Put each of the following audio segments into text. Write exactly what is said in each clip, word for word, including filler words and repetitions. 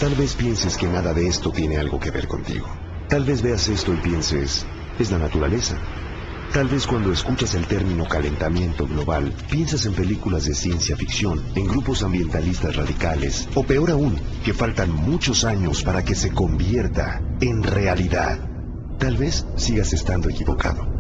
Tal vez pienses que nada de esto tiene algo que ver contigo. Tal vez veas esto y pienses, es la naturaleza. Tal vez cuando escuchas el término calentamiento global, piensas en películas de ciencia ficción, en grupos ambientalistas radicales, o peor aún, que faltan muchos años para que se convierta en realidad. Tal vez sigas estando equivocado.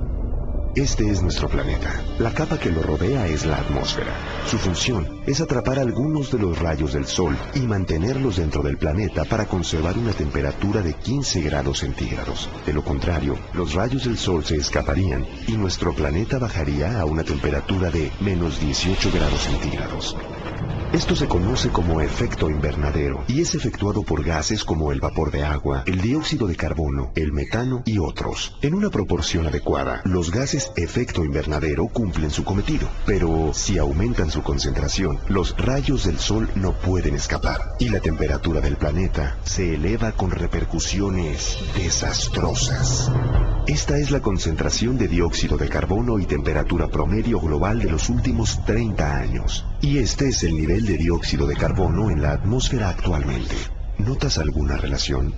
Este es nuestro planeta. La capa que lo rodea es la atmósfera. Su función es atrapar algunos de los rayos del Sol y mantenerlos dentro del planeta para conservar una temperatura de quince grados centígrados. De lo contrario, los rayos del Sol se escaparían y nuestro planeta bajaría a una temperatura de menos dieciocho grados centígrados. Esto se conoce como efecto invernadero y es efectuado por gases como el vapor de agua, el dióxido de carbono, el metano y otros. En una proporción adecuada, los gases efecto invernadero cumplen su cometido, pero si aumentan su concentración, los rayos del Sol no pueden escapar y la temperatura del planeta se eleva con repercusiones desastrosas. Esta es la concentración de dióxido de carbono y temperatura promedio global de los últimos treinta años. Y este es el nivel de dióxido de carbono en la atmósfera actualmente. ¿Notas alguna relación?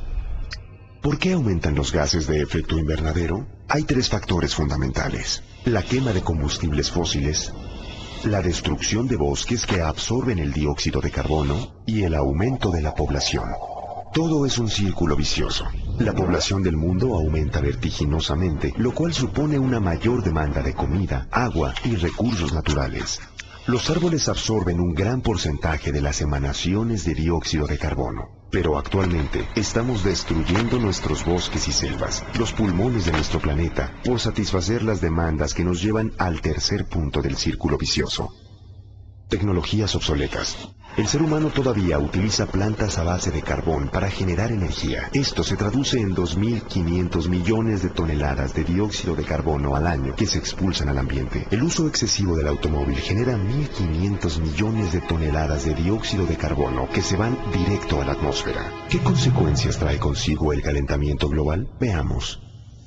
¿Por qué aumentan los gases de efecto invernadero? Hay tres factores fundamentales: la quema de combustibles fósiles, la destrucción de bosques que absorben el dióxido de carbono y el aumento de la población. Todo es un círculo vicioso. La población del mundo aumenta vertiginosamente, lo cual supone una mayor demanda de comida, agua y recursos naturales. Los árboles absorben un gran porcentaje de las emanaciones de dióxido de carbono, pero actualmente estamos destruyendo nuestros bosques y selvas, los pulmones de nuestro planeta, por satisfacer las demandas que nos llevan al tercer punto del círculo vicioso. Tecnologías obsoletas. El ser humano todavía utiliza plantas a base de carbón para generar energía. Esto se traduce en dos mil quinientos millones de toneladas de dióxido de carbono al año que se expulsan al ambiente. El uso excesivo del automóvil genera mil quinientos millones de toneladas de dióxido de carbono que se van directo a la atmósfera. ¿Qué consecuencias trae consigo el calentamiento global? Veamos.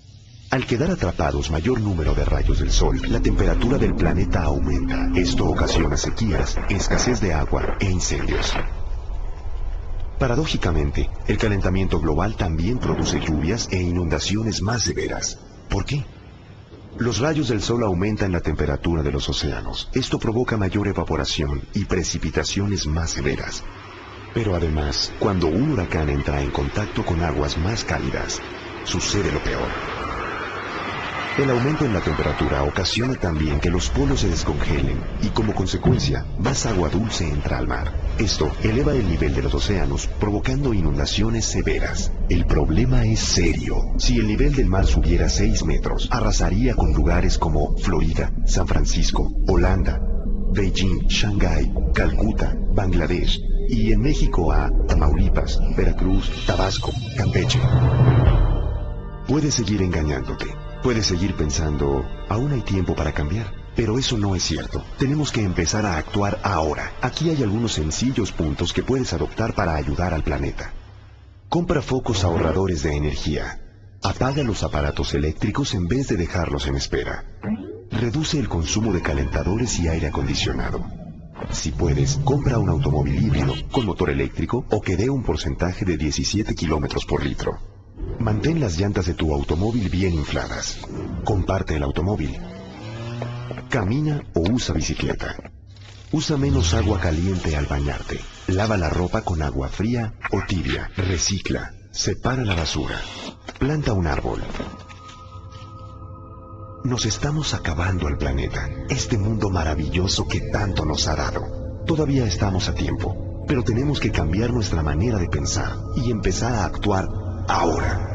Al quedar atrapados mayor número de rayos del Sol, la temperatura del planeta aumenta. Esto ocasiona sequías, escasez de agua e incendios. Paradójicamente, el calentamiento global también produce lluvias e inundaciones más severas. ¿Por qué? Los rayos del Sol aumentan la temperatura de los océanos. Esto provoca mayor evaporación y precipitaciones más severas. Pero además, cuando un huracán entra en contacto con aguas más cálidas, sucede lo peor. El aumento en la temperatura ocasiona también que los polos se descongelen y, como consecuencia, más agua dulce entra al mar. Esto eleva el nivel de los océanos, provocando inundaciones severas. El problema es serio. Si el nivel del mar subiera seis metros, arrasaría con lugares como Florida, San Francisco, Holanda, Beijing, Shanghái, Calcuta, Bangladesh y en México a Tamaulipas, Veracruz, Tabasco, Campeche. Puedes seguir engañándote. Puedes seguir pensando, aún hay tiempo para cambiar, pero eso no es cierto. Tenemos que empezar a actuar ahora. Aquí hay algunos sencillos puntos que puedes adoptar para ayudar al planeta. Compra focos ahorradores de energía. Apaga los aparatos eléctricos en vez de dejarlos en espera. Reduce el consumo de calentadores y aire acondicionado. Si puedes, compra un automóvil híbrido con motor eléctrico o que dé un porcentaje de diecisiete kilómetros por litro. Mantén las llantas de tu automóvil bien infladas. Comparte el automóvil. Camina o usa bicicleta. Usa menos agua caliente al bañarte. Lava la ropa con agua fría o tibia. Recicla. Separa la basura. Planta un árbol. Nos estamos acabando el planeta, este mundo maravilloso que tanto nos ha dado. Todavía estamos a tiempo, pero tenemos que cambiar nuestra manera de pensar y empezar a actuar ahora.